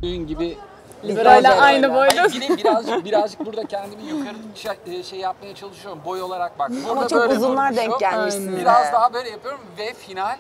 gördüğün gibi Böyle aynı boyda. Yine birazcık burada kendimi yukarı şey yapmaya çalışıyorum boy olarak bak. Burada Ama çok böyle uzunlar durmuşum. denk gelmişsiniz. Biraz daha böyle yapıyorum ve final.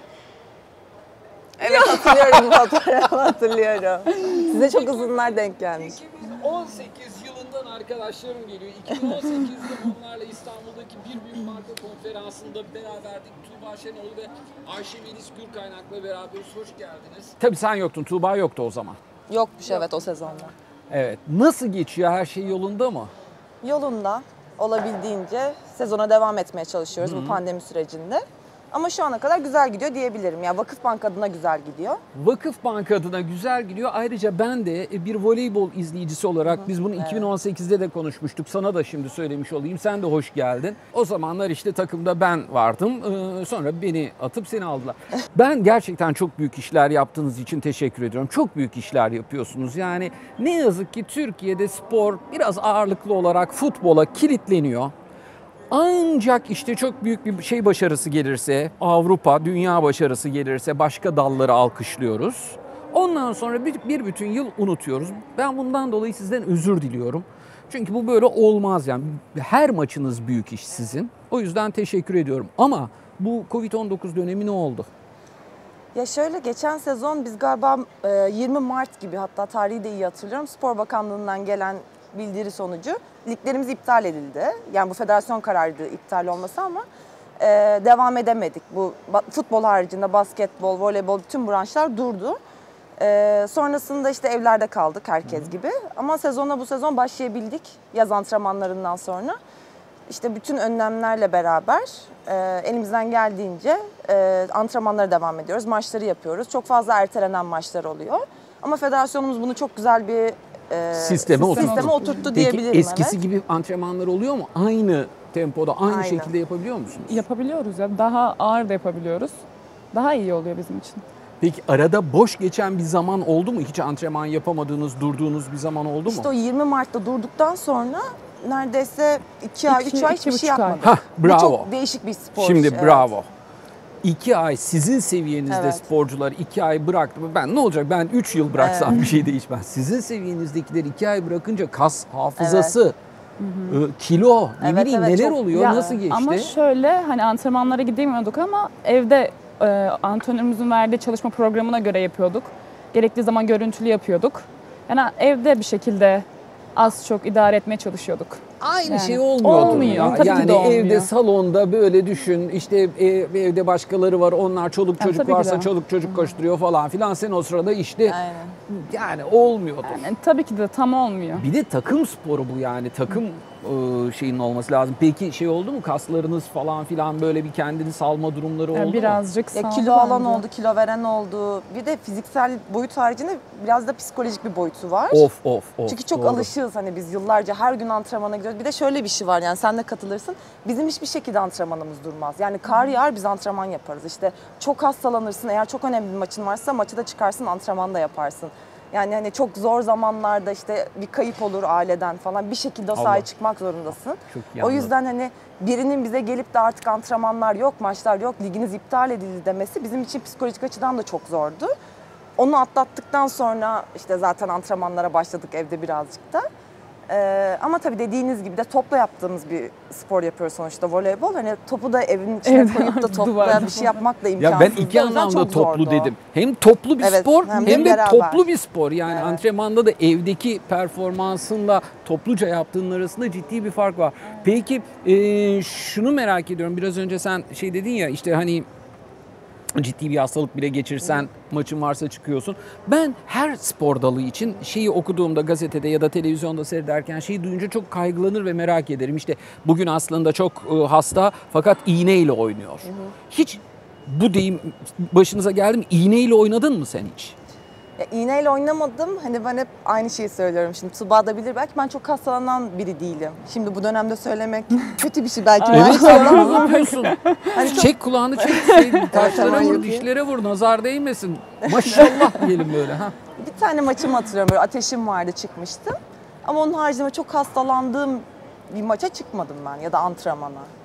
Evet hatırlıyorum bu fotoğrafı hatırlıyorum. Size çok uzunlar denk gelmiş. 2018 yılından arkadaşlarım geliyor. 2018'de onlarla İstanbul'daki bir büyük marka konferansında beraberdik. Tuğba Şenoğlu ve Ayşe Melis Gürkaynak'la beraberiz. Hoş geldiniz. Tabii sen yoktun. Tuğba yoktu o zaman. Yokmuş evet o sezonda. Evet. Nasıl geçiyor? Her şey yolunda mı? Yolunda olabildiğince sezona devam etmeye çalışıyoruz bu pandemi sürecinde. Ama şu ana kadar güzel gidiyor diyebilirim. Ya Vakıfbank adına güzel gidiyor. Vakıfbank adına güzel gidiyor. Ayrıca ben de bir voleybol izleyicisi olarak biz bunu 2018'de de konuşmuştuk. Sana da şimdi söylemiş olayım. Sen de hoş geldin. O zamanlar işte takımda ben vardım. Sonra beni atıp seni aldılar. Ben gerçekten çok büyük işler yaptığınız için teşekkür ediyorum. Çok büyük işler yapıyorsunuz. Yani ne yazık ki Türkiye'de spor biraz ağırlıklı olarak futbola kilitleniyor. Ancak işte çok büyük bir şey başarısı gelirse, Avrupa, dünya başarısı gelirse başka dalları alkışlıyoruz. Ondan sonra bir bütün yıl unutuyoruz. Ben bundan dolayı sizden özür diliyorum. Çünkü bu böyle olmaz yani. Her maçınız büyük iş sizin. O yüzden teşekkür ediyorum. Ama bu Covid-19 dönemi ne oldu? Ya şöyle geçen sezon biz galiba 20 Mart gibi hatta tarihi de iyi hatırlıyorum. Spor Bakanlığı'ndan gelen bildiri sonucu liglerimiz iptal edildi. Yani bu federasyon kararıydı iptal olması ama devam edemedik. Bu futbol haricinde basketbol, voleybol bütün branşlar durdu. Sonrasında işte evlerde kaldık herkes gibi. Ama bu sezon başlayabildik yaz antrenmanlarından sonra. İşte bütün önlemlerle beraber elimizden geldiğince antrenmanlara devam ediyoruz. Maçları yapıyoruz. Çok fazla ertelenen maçlar oluyor. Ama federasyonumuz bunu çok güzel bir sisteme oturttu diyebilirim. Peki eskisi gibi antrenmanlar oluyor mu? Aynı tempoda, aynı şekilde yapabiliyor musunuz? Yapabiliyoruz ya. Daha ağır da yapabiliyoruz. Daha iyi oluyor bizim için. Peki arada boş geçen bir zaman oldu mu? Hiç antrenman yapamadığınız, durduğunuz bir zaman oldu mu? İşte o 20 Mart'ta durduktan sonra neredeyse 2 ay, 3 ay hiçbir şey yapmadık. Bravo. Bu çok değişik bir spor. Şimdi bravo. 2 ay sizin seviyenizde sporcular 2 ay bıraktı. Ben ne olacak? Ben 3 yıl bıraksam bir şey değişmez. Sizin seviyenizdekiler 2 ay bırakınca kas hafızası, kilo, ne bileyim neler oluyor? Nasıl geçti? Ama şöyle hani antrenmanlara gidemiyorduk ama evde antrenörümüzün verdiği çalışma programına göre yapıyorduk. Gerektiği zaman görüntülü yapıyorduk. Yani evde bir şekilde az çok idare etmeye çalışıyorduk. Aynı şey olmuyor. Yani evde salonda böyle düşün işte evde başkaları var onlar çoluk çocuk varsa çoluk çocuk koşturuyor falan filan sen o sırada işte yani olmuyordu. Yani, tabii ki de tam olmuyor. Bir de takım sporu bu yani takım şeyin olması lazım. Peki şey oldu mu kaslarınız falan filan böyle bir kendini salma durumları oldu mu? Birazcık saldı. Kilo alan oldu, kilo veren oldu. Bir de fiziksel boyut haricinde biraz da psikolojik bir boyutu var. Of. Çünkü çok alışığız hani biz yıllarca her gün antrenmana gidiyoruz. Bir de şöyle bir şey var yani sen de katılırsın. Bizim hiçbir şekilde antrenmanımız durmaz. Yani kar yağar biz antrenman yaparız. İşte çok hastalanırsın eğer çok önemli bir maçın varsa maçı da çıkarsın antrenman da yaparsın. Yani hani çok zor zamanlarda işte bir kayıp olur aileden falan bir şekilde sahaya çıkmak zorundasın. O yüzden hani birinin bize gelip de artık antrenmanlar yok, maçlar yok, liginiz iptal edildi demesi bizim için psikolojik açıdan da çok zordu. Onu atlattıktan sonra işte zaten antrenmanlara başladık evde birazcık da. Ama tabii dediğiniz gibi de topla yaptığımız bir spor yapıyoruz sonuçta voleybol. Hani topu da evin içine koyup da topla bir şey yapmak da imkansız. Ya ben iki anlamda toplu dedim. Hem toplu bir spor hem de toplu bir spor. Yani antrenmanda da evdeki performansınla topluca yaptığın arasında ciddi bir fark var. Peki şunu merak ediyorum. Biraz önce sen şey dedin ya işte hani ciddi bir hastalık bile geçirsen maçın varsa çıkıyorsun. Ben her spor dalı için şeyi okuduğumda gazetede ya da televizyonda seyrederken şeyi duyunca çok kaygılanır ve merak ederim. İşte bugün aslında çok hasta fakat iğneyle oynuyor. Hiç bu deyim başınıza geldi mi? İğneyle oynadın mı sen hiç? Ya, iğneyle oynamadım. Hani ben hep aynı şeyi söylüyorum. Şimdi Tuba da bilir belki ben çok hastalanan biri değilim. Şimdi bu dönemde söylemek kötü bir şey belki. Evet ne yapıyorsun? Hani çek kulağını çek. Taşlara vur, dişlere vur. Nazar değmesin. Maşallah diyelim böyle. Bir tane maçımı hatırlıyorum. Böyle ateşim vardı çıkmıştım. Ama onun haricinde çok hastalandığım bir maça çıkmadım ben ya da antrenmana.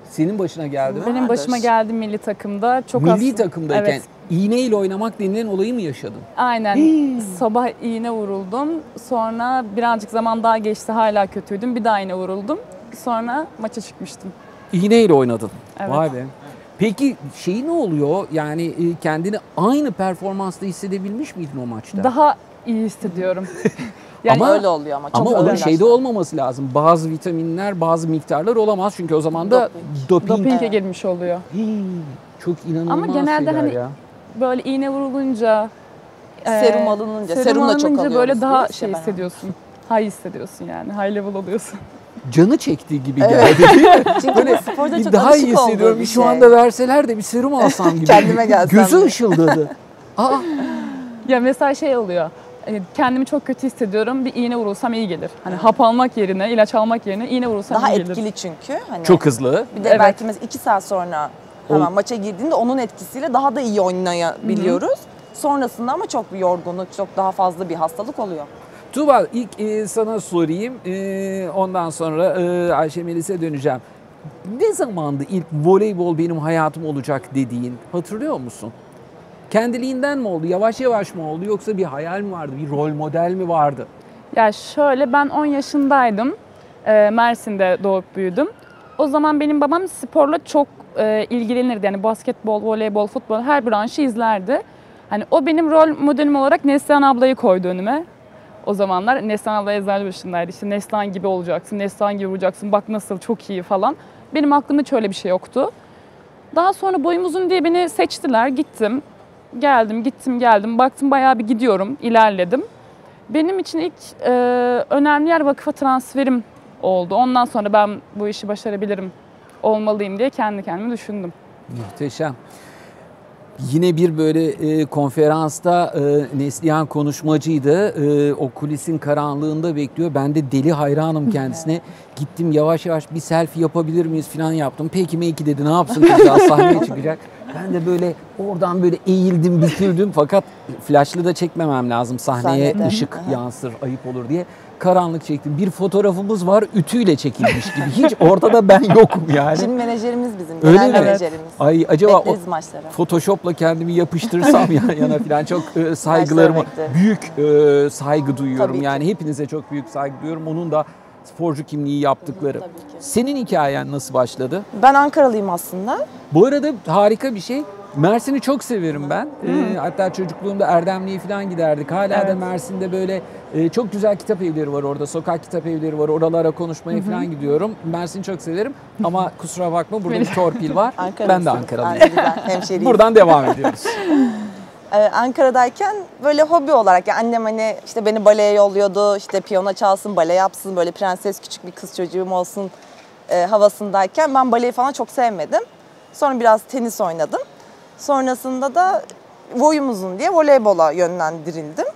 Senin başına geldi mi? Benim başıma geldi milli takımda. Çok Milli takımdayken Evet. iğneyle oynamak denilen olayı mı yaşadın? Aynen. Sabah iğne vuruldum. Sonra birazcık zaman daha geçti. Hala kötüydüm. Bir daha iğne vuruldum. Sonra maça çıkmıştım. İğneyle oynadın. Evet. Vay be. Peki ne oluyor? Yani kendini aynı performansta hissedebilmiş miydin o maçta? Daha iyi hissediyorum. Ama- Öyle oluyor ama. Çok Ama zor onun ilaçlar. şeyde olmaması lazım. Bazı vitaminler, bazı miktarlar olamaz. Çünkü o zaman da doping. Doping'e girmiş oluyor. Çok inanılmaz Ama genelde şeyler hani ya. Böyle iğne vurulunca, Serum alınınca, serum serumla çok alınınca alıyoruz böyle daha biz işte ben. hissediyorsun. High hissediyorsun yani. High level oluyorsun. Canı çektiği gibi Evet. geldi değil mi? Çünkü Böyle bu sporda çok daha iyi alışık olduğu hissediyorum. bir Şu şey. anda verseler de bir serum alsam gibi. Kendime gelsem Gözü de. ışıldadı. Aa, Ya mesela şey oluyor. Kendimi çok kötü hissediyorum. Bir iğne vurulsam iyi gelir. Hani hap almak yerine, ilaç almak yerine iğne vurulsam Daha iyi gelir. etkili çünkü. Hani çok hızlı. Bir de Evet. belki mesela 2 saat sonra hemen maça girdiğinde onun etkisiyle daha da iyi oynayabiliyoruz. Sonrasında ama çok bir yorgunluk, çok daha fazla bir hastalık oluyor. Tuğba ilk sana sorayım. Ondan sonra Ayşe Melis'e döneceğim. Ne zamandı ilk voleybol benim hayatım olacak dediğin, hatırlıyor musun? Kendiliğinden mi oldu, yavaş yavaş mı oldu, yoksa bir hayal mi vardı, bir rol model mi vardı? Ya şöyle, ben 10 yaşındaydım. Mersin'de doğup büyüdüm. O zaman benim babam sporla çok ilgilenirdi. Yani basketbol, voleybol, futbol her branşı izlerdi. Hani o benim rol modelim olarak Neslihan ablayı koydu önüme. O zamanlar Neslihan abla Eczacıbaşı'ndaydı. İşte Neslihan gibi olacaksın, Neslihan gibi vuracaksın, bak nasıl çok iyi falan. Benim aklımda hiç öyle bir şey yoktu. Daha sonra boyum uzun diye beni seçtiler. Gittim, geldim. Baktım bayağı bir gidiyorum, ilerledim. Benim için ilk önemli yer vakıfa transferim oldu. Ondan sonra ben bu işi başarabilirim, olmalıyım diye kendi kendime düşündüm. Muhteşem. Yine bir böyle konferansta Neslihan konuşmacıydı. O kulisin karanlığında bekliyor. Ben de deli hayranım kendisine. Gittim yavaş yavaş bir selfie yapabilir miyiz falan yaptım. Peki meki dedi, ne yapsın kızcağız sahneye çıkacak. Ben de böyle oradan böyle eğildim, büküldüm. Fakat flaşlı da çekmemem lazım. Sahneye Sahnede. ışık yansır, ayıp olur diye. Karanlık çektim. Bir fotoğrafımız var, ütüyle çekilmiş gibi. Hiç ortada ben yokum yani. Jim menajerimiz bizim, Öyle genel mi? menajerimiz. Ay acaba Bekleriz maçlara. Photoshop'la kendimi yapıştırsam yan yana falan, çok saygılarımı, Maçlara büyük saygı duyuyorum. Tabii ki. Yani hepinize çok büyük saygı duyuyorum. Onun da sporcu kimliği yaptıkları. Tabii ki. Senin hikayen nasıl başladı? Ben Ankaralıyım aslında. Bu arada harika bir şey. Mersin'i çok severim ben. Hatta çocukluğumda Erdemli'ye falan giderdik. Hala da Evet. Mersin'de böyle çok güzel kitap evleri var orada. Sokak kitap evleri var. Oralara konuşmaya falan gidiyorum. Mersin'i çok severim. Ama kusura bakma, burada bir torpil var. Ben de Ankaralıyım. Güzel, hemşeriyiz. Buradan devam ediyoruz. Ankara'dayken böyle hobi olarak, yani annem hani işte beni baleye yolluyordu, işte piyano çalsın, bale yapsın, böyle prenses küçük bir kız çocuğum olsun havasındayken ben baleyi falan çok sevmedim. Sonra biraz tenis oynadım. Sonrasında da boyum uzun diye voleybola yönlendirildim.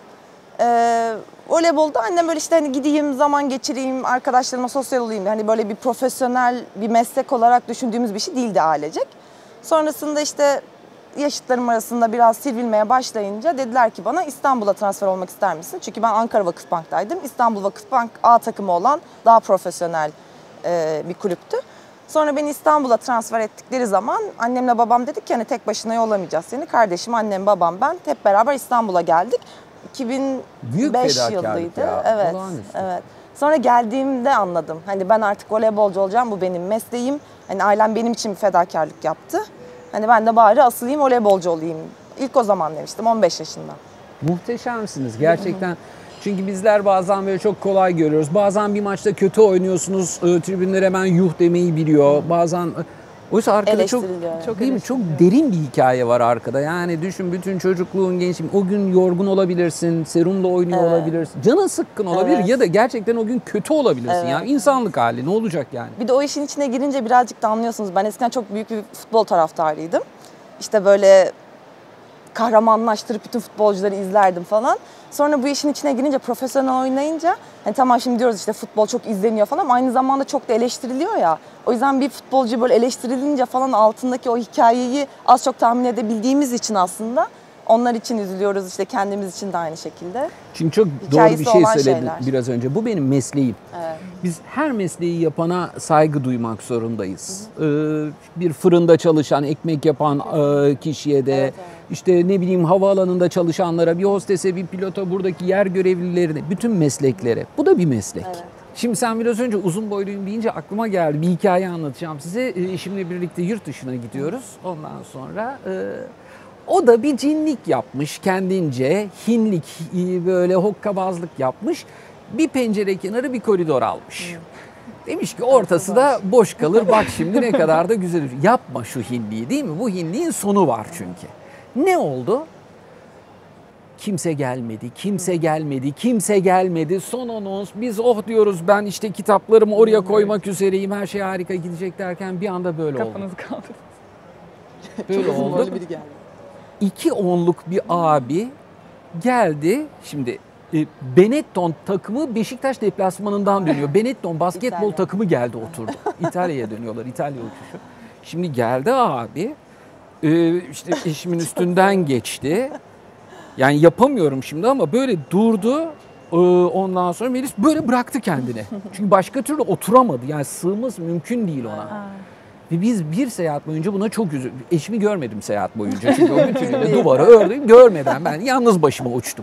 Voleybolda annem böyle işte hani gideyim, zaman geçireyim, arkadaşlarıma sosyal olayım. Hani böyle bir profesyonel bir meslek olarak düşündüğümüz bir şey değildi ailecek. Sonrasında işte yaşıtlarım arasında biraz sivrilmeye başlayınca dediler ki bana, İstanbul'a transfer olmak ister misin? Çünkü ben Ankara Vakıfbank'taydım. İstanbul Vakıfbank A takımı olan daha profesyonel bir kulüptü. Sonra beni İstanbul'a transfer ettikleri zaman annemle babam dedik ki hani tek başına yollamayacağız seni. Kardeşim, annem, babam, ben hep beraber İstanbul'a geldik. Büyük 2005 fedakarlık yılıydı. ya, Evet. olağanüstü. Evet. Sonra geldiğimde anladım. Hani ben artık voleybolcu olacağım. Bu benim mesleğim. Hani ailem benim için bir fedakarlık yaptı. Hani ben de bari asılayım, voleybolcu olayım. İlk o zaman demiştim, 15 yaşında. Muhteşemsiniz gerçekten. Çünkü bizler bazen böyle çok kolay görüyoruz. Bazen bir maçta kötü oynuyorsunuz. Tribünler hemen yuh demeyi biliyor. Bazen oysa arkada çok Eleştiriliyor. Çok değil mi? Çok derin bir hikaye var arkada. Yani düşün, bütün çocukluğun, gençliğin, o gün yorgun olabilirsin, serumla oynuyor Evet. olabilirsin. Canın sıkkın olabilir Evet. ya da gerçekten o gün kötü olabilirsin. Evet. Yani insanlık hali, ne olacak yani? Bir de o işin içine girince birazcık da anlıyorsunuz. Ben eskiden çok büyük bir futbol taraftarıydım. İşte böyle kahramanlaştırıp bütün futbolcuları izlerdim falan. Sonra bu işin içine girince, profesyonel oynayınca hani tamam şimdi diyoruz işte futbol çok izleniyor falan ama aynı zamanda çok da eleştiriliyor ya. O yüzden bir futbolcu böyle eleştirilince falan altındaki o hikayeyi az çok tahmin edebildiğimiz için aslında Onlar için üzülüyoruz, işte kendimiz için de aynı şekilde. Çünkü çok doğru Hikayesi bir şey olan söyledin şeyler. biraz önce. Bu benim mesleğim. Evet. Biz her mesleği yapana saygı duymak zorundayız. Bir fırında çalışan, ekmek yapan kişiye de, Evet. işte ne bileyim havaalanında çalışanlara, bir hostese, bir pilota, buradaki yer görevlilerine, bütün mesleklere. Bu da bir meslek. Evet. Şimdi sen biraz önce uzun boyluyum deyince aklıma geldi. Bir hikaye anlatacağım size. Eşimle birlikte yurt dışına gidiyoruz. Ondan sonra o da bir cinlik yapmış kendince. Hinlik, böyle hokkabazlık yapmış. Bir pencere kenarı bir koridor almış. Demiş ki ortası da boş kalır. Bak şimdi ne kadar da güzel. Yapma şu hinliği, değil mi? Bu hinliğin sonu var çünkü. Ne oldu? Kimse gelmedi, kimse gelmedi, kimse gelmedi. Son anons, biz oh diyoruz, ben işte kitaplarımı oraya koymak üzereyim, her şey harika gidecek derken bir anda böyle oldu. Kafanızı kaldırın. Böyle oldu. Biri geldi. 2 onluk bir abi geldi. Şimdi Benetton takımı Beşiktaş deplasmanından dönüyor. Benetton basketbol İtalya. takımı geldi oturdu. İtalya'ya dönüyorlar, İtalya uçuşu. Şimdi geldi abi, işte eşimin üstünden geçti. Yani yapamıyorum şimdi ama böyle durdu. Ondan sonra Melis böyle bıraktı kendini. Çünkü başka türlü oturamadı. Yani sığması mümkün değil ona. Ve biz bir seyahat boyunca buna çok üzüldük. Eşimi görmedim seyahat boyunca. Çünkü o bütünüyle duvara ördüm. Görmeden ben yalnız başıma uçtum.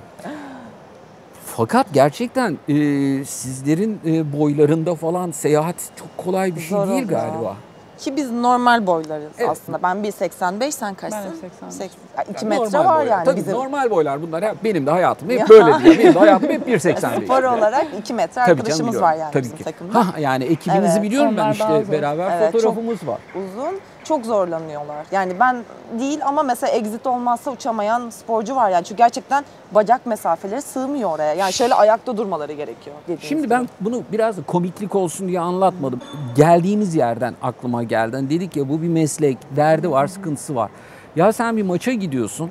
Fakat gerçekten sizlerin boylarında falan seyahat çok kolay bir şey Zor değil oldu. galiba. Ki biz normal boylarız Evet. aslında. Ben 1.85, sen kaçsın? Ben de 85. 2 Yani metre normal var boylar. yani Tabii bizim. normal boylar bunlar. Benim de hayatım hep böyle diyor. Benim de hayatım hep 1.85. Spor olarak 2 metre Tabii canım, arkadaşımız biliyorum. var yani Tabii bizim ki. takımda. Yani ekibinizi Evet. biliyorum ben Onlar daha işte zor. beraber Evet, fotoğrafımız var. Uzun, çok zorlanıyorlar. Yani ben değil ama mesela exit olmazsa uçamayan sporcu var yani. Çünkü gerçekten bacak mesafeleri sığmıyor oraya. Yani şöyle ayakta durmaları gerekiyor. dediğiniz Şimdi gibi. ben bunu biraz da komiklik olsun diye anlatmadım. Geldiğimiz yerden aklıma geldi. Hani dedik ya bu bir meslek, derdi var, sıkıntısı var. Ya sen bir maça gidiyorsun.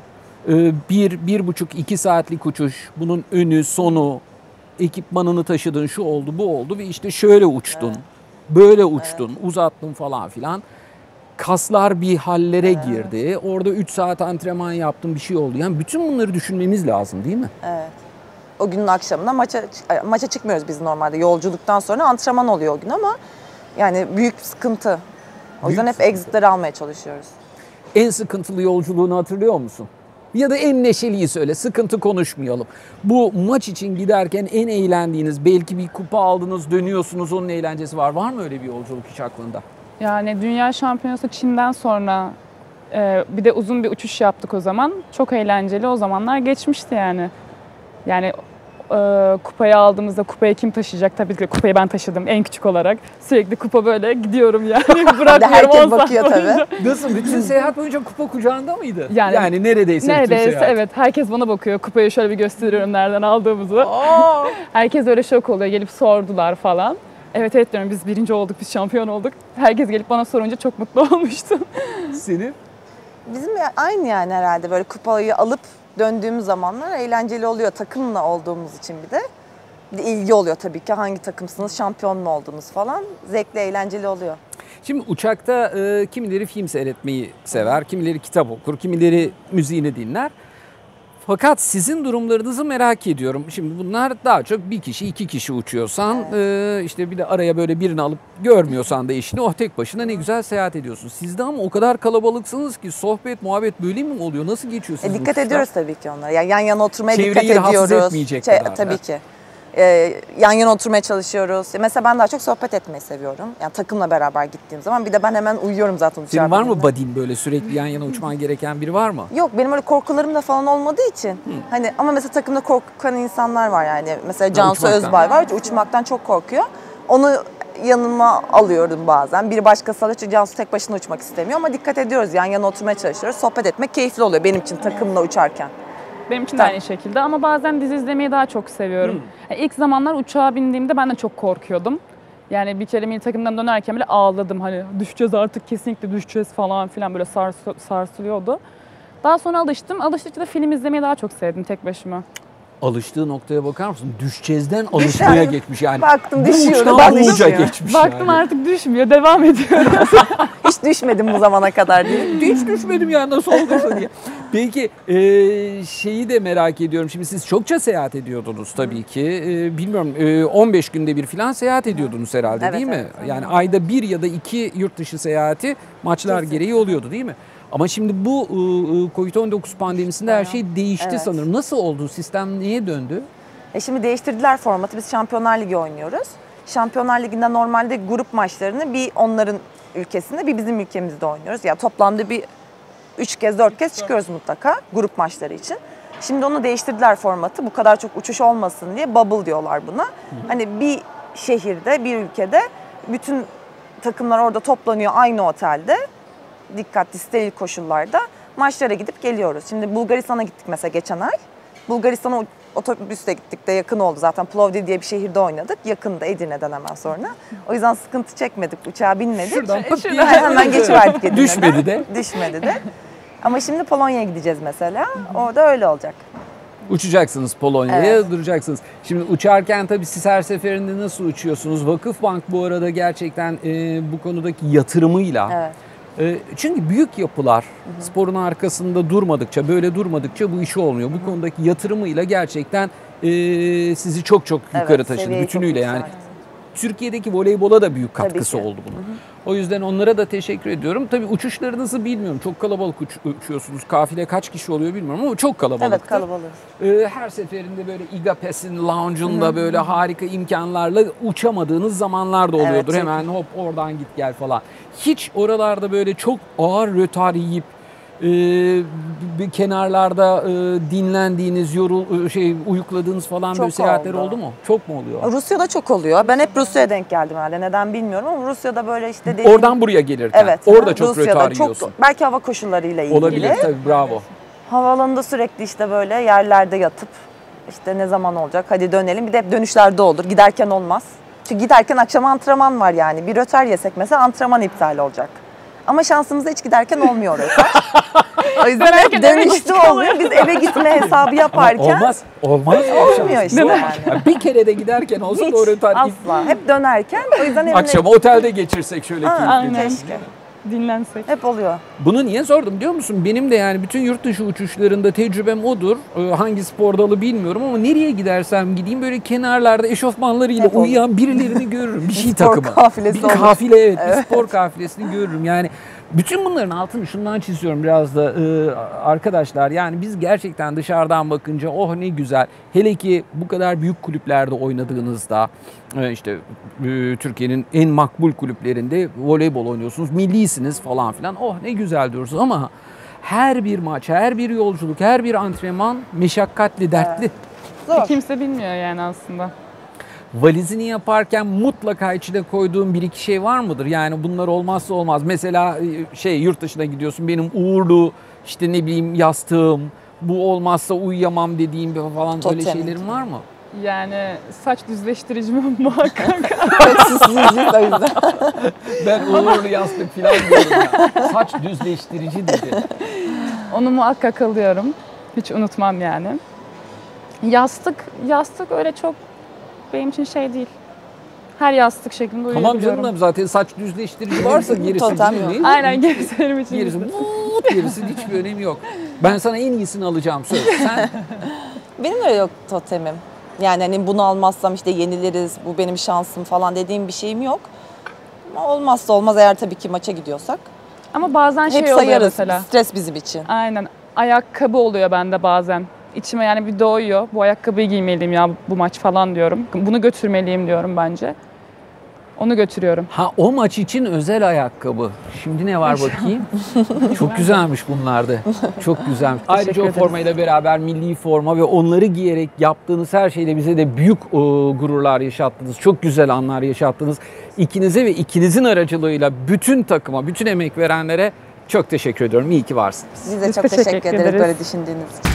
1,5-2 saatlik uçuş. Bunun önü, sonu, ekipmanını taşıdın, şu oldu, bu oldu ve işte şöyle uçtun. Böyle uçtun, uzattın falan filan. Kaslar bir hallere girdi. Orada 3 saat antrenman yaptın, bir şey oldu. Yani bütün bunları düşünmemiz lazım değil mi? Evet. O günün akşamına maça çıkmıyoruz biz normalde. Yolculuktan sonra antrenman oluyor o gün ama yani büyük bir sıkıntı. O yüzden hep exitleri almaya çalışıyoruz. En sıkıntılı yolculuğunu hatırlıyor musun? Ya da en neşeliyi söyle, sıkıntı konuşmayalım. Bu maç için giderken en eğlendiğiniz, belki bir kupa aldınız, dönüyorsunuz, onun eğlencesi var. Var mı öyle bir yolculuk hiç aklında? Yani Dünya Şampiyonası Çin'den sonra bir de uzun bir uçuş yaptık o zaman. Çok eğlenceli, o zamanlar geçmişti yani. Yani kupayı aldığımızda kupayı kim taşıyacak? Tabii ki kupayı ben taşıdım en küçük olarak. Sürekli kupa böyle gidiyorum yani. Bırakmıyorum, herkes 10 saat bakıyor boyunca. tabii. Nasıl? Bütün seyahat boyunca kupa kucağında mıydı? Yani neredeyse bütün Neredeyse seyahat. evet. Herkes bana bakıyor. Kupayı şöyle bir gösteriyorum nereden aldığımızı. Herkes öyle şok oluyor. Gelip sordular falan. Evet evet diyorum, biz birinci olduk, biz şampiyon olduk. Herkes gelip bana sorunca çok mutlu olmuştum. Senin? Bizim aynı yani herhalde böyle kupayı alıp döndüğümüz zamanlar eğlenceli oluyor takımla olduğumuz için bir de. Bir de ilgi oluyor tabii ki, hangi takımsınız, şampiyon mu oldunuz falan. Zevkli, eğlenceli oluyor. Şimdi uçakta kimileri film seyretmeyi sever, kimileri kitap okur, kimileri müziğini dinler. Fakat sizin durumlarınızı merak ediyorum. Şimdi bunlar daha çok bir kişi, 2 kişi uçuyorsan, işte bir de araya böyle birini alıp görmüyorsan da eşini, oh tek başına ne güzel seyahat ediyorsun. Sizde ama o kadar kalabalıksınız ki sohbet, muhabbet böyle mi oluyor? Nasıl geçiyor sizin Dikkat uçuşlar? ediyoruz tabii ki onlara. Yani yan yana oturmaya Çevreyi dikkat rahatsız ediyoruz. etmeyecek kadar. Tabii ki. Yan yana oturmaya çalışıyoruz. Mesela ben daha çok sohbet etmeyi seviyorum. Yani takımla beraber gittiğim zaman. Bir de ben hemen uyuyorum zaten uçağa Senin var mı bindiğimde. buddy'n, böyle sürekli yan yana uçman gereken biri var mı? Yok, benim öyle korkularım da falan olmadığı için. Hani ama mesela takımda korkan insanlar var yani. Mesela Cansu uçmaktan. Özbay var. Uçmaktan çok korkuyor. Onu yanıma alıyorum bazen. Biri başkası alıyor çünkü Cansu tek başına uçmak istemiyor ama dikkat ediyoruz. Yan yana oturmaya çalışıyoruz. Sohbet etmek keyifli oluyor benim için takımla uçarken. Benim için de Tamam. aynı şekilde ama bazen dizi izlemeyi daha çok seviyorum. Yani ilk zamanlar uçağa bindiğimde ben de çok korkuyordum. Yani bir kere milli takımdan dönerken bile ağladım. Hani düşeceğiz artık, kesinlikle düşeceğiz falan filan, böyle sarsılıyordu. Daha sonra alıştım. Alıştıkça da film izlemeyi daha çok sevdim tek başıma. alıştığı noktaya bakar mısın? Düşeceğizden alışmaya geçmiş yani. Baktım Bu düşüyorum. uçtan Ben bu uca düşüyorum. geçmiş Baktım yani. artık düşmüyor, devam ediyor. Hiç düşmedim bu zamana kadar diye. Hiç düşmedim ya, nasıl olduysa diye. Peki şeyi de merak ediyorum. Şimdi siz çokça seyahat ediyordunuz tabii ki. Bilmiyorum 15 günde bir falan seyahat ediyordunuz herhalde, Evet, değil mi? evet. Yani ayda 1 ya da 2 yurt dışı seyahati maçlar Kesinlikle. gereği oluyordu, değil mi? Ama şimdi bu Covid-19 pandemisinde her şey değişti Evet. sanırım. Nasıl oldu? Sistem niye döndü? Şimdi değiştirdiler formatı. Biz Şampiyonlar Ligi oynuyoruz. Şampiyonlar Ligi'nde normalde grup maçlarını bir onların ülkesinde bir bizim ülkemizde oynuyoruz. Ya toplamda bir 3 kez 4 kez çıkıyoruz mutlaka grup maçları için. Şimdi onu değiştirdiler formatı. Bu kadar çok uçuş olmasın diye bubble diyorlar buna. Hani bir şehirde, bir ülkede bütün takımlar orada toplanıyor aynı otelde. Dikkatli, steril koşullarda maçlara gidip geliyoruz. Şimdi Bulgaristan'a gittik mesela geçen ay. Bulgaristan'a otobüsle gittik de yakın oldu zaten. Plovdiv diye bir şehirde oynadık. Yakında Edirne'den hemen sonra. O yüzden sıkıntı çekmedik. Uçağa binmedik. Şuradan pıt diye Hemen geçiverdik Edirne'den. Düşmedi de. Düşmedi de. Ama şimdi Polonya'ya gideceğiz mesela. Orada öyle olacak. Uçacaksınız Polonya'ya, Evet. duracaksınız. Şimdi uçarken tabii siz her seferinde nasıl uçuyorsunuz? Vakıfbank bu arada gerçekten bu konudaki yatırımıyla. Evet. Çünkü büyük yapılar sporun arkasında durmadıkça, böyle durmadıkça bu iş olmuyor. Bu konudaki yatırımıyla gerçekten sizi çok çok yukarı Evet, taşıdı seviyeyi çok bütünüyle yani. yükseltti. Türkiye'deki voleybola da büyük Tabii katkısı ki. oldu bunun. O yüzden onlara da teşekkür ediyorum. Tabii uçuşlarınızı bilmiyorum. Çok kalabalık uçuyorsunuz. Kafile kaç kişi oluyor bilmiyorum ama çok kalabalık. Evet, kalabalığız. Her seferinde böyle Igapes'in lounge'unda böyle harika imkanlarla uçamadığınız zamanlar da oluyordur. Evet, Hemen hop oradan git gel falan. Hiç oralarda böyle çok ağır rötar yiyip bir kenarlarda dinlendiğiniz, uyukladığınız falan Çok böyle seyahatler oldu. oldu mu? Çok mu oluyor? Rusya'da çok oluyor. Ben hep Rusya'ya denk geldim herhalde. Neden bilmiyorum ama Rusya'da böyle işte dediğim... Oradan buraya gelirken. Evet. Orada çok Rusya'da rötar yiyorsun. belki hava koşullarıyla ilgili. Olabilir tabii, bravo. Havaalanında sürekli işte böyle yerlerde yatıp işte ne zaman olacak hadi dönelim. Bir de hep dönüşlerde olur. Giderken olmaz. Çünkü giderken akşam antrenman var yani. Bir rötar yesek mesela antrenman iptal olacak. Ama şansımızda hiç giderken olmuyor rötar. O yüzden hep dönüşte oluyor. Biz eve gitme hesabı yaparken Olmaz. olmuyor işte yani. Bir kere de giderken olsa Hiç, da o rötar asla. Hep dönerken o yüzden evine... akşam otelde geçirsek şöyle keyifli. aynen. Keşke. Dinlensek. Hep oluyor. Bunu niye sordum biliyor musun? Benim de yani bütün yurt dışı uçuşlarında tecrübem odur. Hangi spor dalı bilmiyorum ama nereye gidersem gideyim böyle kenarlarda eşofmanlarıyla Hep olur. uyuyan birilerini görürüm. Bir şey spor takımı. kafilesi bir olur. kafile, evet, bir spor kafilesini görürüm. Yani bütün bunların altını şundan çiziyorum biraz da arkadaşlar. Yani biz gerçekten dışarıdan bakınca oh ne güzel. Hele ki bu kadar büyük kulüplerde oynadığınızda işte Türkiye'nin en makbul kulüplerinde voleybol oynuyorsunuz. Millisiniz falan filan. Oh ne güzel diyorsunuz ama her bir maç, her bir yolculuk, her bir antrenman meşakkatli, dertli. Zor. Kimse bilmiyor yani aslında. Valizini yaparken mutlaka içine koyduğun bir iki şey var mıdır? Yani bunlar olmazsa olmaz. Mesela yurt dışına gidiyorsun, benim uğurlu işte ne bileyim yastığım, bu olmazsa uyuyamam dediğim falan öyle Totem. şeylerin var mı? Yani saç düzleştirici mi muhakkak? Çok susuzcuyuz o yüzden. Ben uğurlu yastık falan diyorum ya. Saç düzleştirici dedi. Onu muhakkak alıyorum. Hiç unutmam yani. Yastık öyle çok benim için şey değil. Her yastık şeklinde Tamam uyuyabiliyorum. canım, zaten saç düzleştirici varsa gerisi Totem değil yok. mi? Aynen, gerisi benim için. Gerisi gerisinin hiçbir önemi yok. Ben sana en iyisini alacağım söz. Sen Benim öyle yok totemim. Yani hani bunu almazsam işte yeniliriz, bu benim şansım falan dediğim bir şeyim yok. Ama olmazsa olmaz eğer tabii ki maça gidiyorsak. Ama bazen Hep şey oluyor sayarız. mesela. Stres bizim için. Aynen. Ayakkabı oluyor bende bazen. İçime yani bir doğuyor. Bu ayakkabıyı giymeliyim ya bu maç falan diyorum. Bunu götürmeliyim diyorum bence. Onu götürüyorum. Ha, o maç için özel ayakkabı. Şimdi ne var bakayım? Çok güzelmiş bunlar da. Çok güzelmiş. Ayrıca o ederiz. formayla beraber milli forma ve onları giyerek yaptığınız her şeyde bize de büyük gururlar yaşattınız. Çok güzel anlar yaşattınız. İkinize ve ikinizin aracılığıyla bütün takıma, bütün emek verenlere çok teşekkür ediyorum. İyi ki varsınız. Biz de Biz çok teşekkür teşekkür ederiz ederiz. böyle düşündüğünüz için.